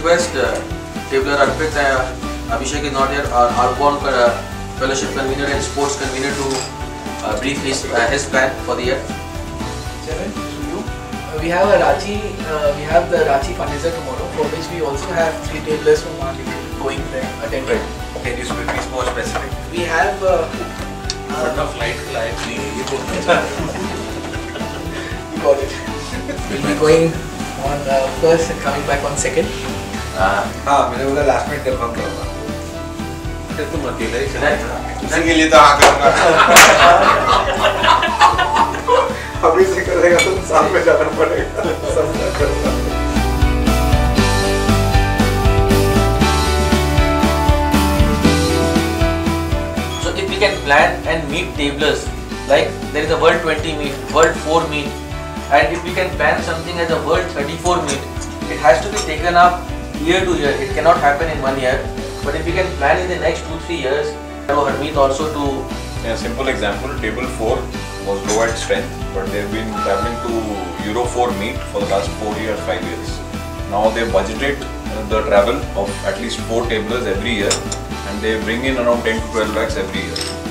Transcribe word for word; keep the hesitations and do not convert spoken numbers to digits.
request uh, tabler Arpit and Abhishek is not here, our outbound uh, fellowship convener and sports convener to uh, brief his, uh, his plan for the year. Chairman, you? Uh, we have a Ranchi, uh, we have the Ranchi fundraiser tomorrow, for which we also have three tablers from our league going there, attending. Can you be more specific? We have uh, What a flight flight. you got it. We'll be going on uh, first and coming back on second. हाँ मैंने बोला last minute confirm करूँगा। फिर तुम अकेला ही चला इसी के लिए तो हाँ करूँगा। अभी से करेगा तो साथ में जाना पड़ेगा। सब करूँगा। So if we can plan and meet tablers, like there is a World twenty meet, World four meet, and if we can plan something as a World thirty-four meet, it has to be taken up year to year. It cannot happen in one year. But if we can plan in the next two three years, our meet also to. Yeah, simple example, table four was low at strength, but they've been traveling to Euro four meet for the last four years, five years. Now they budgeted the travel of at least four tablers every year, and they bring in around ten to twelve lakhs every year.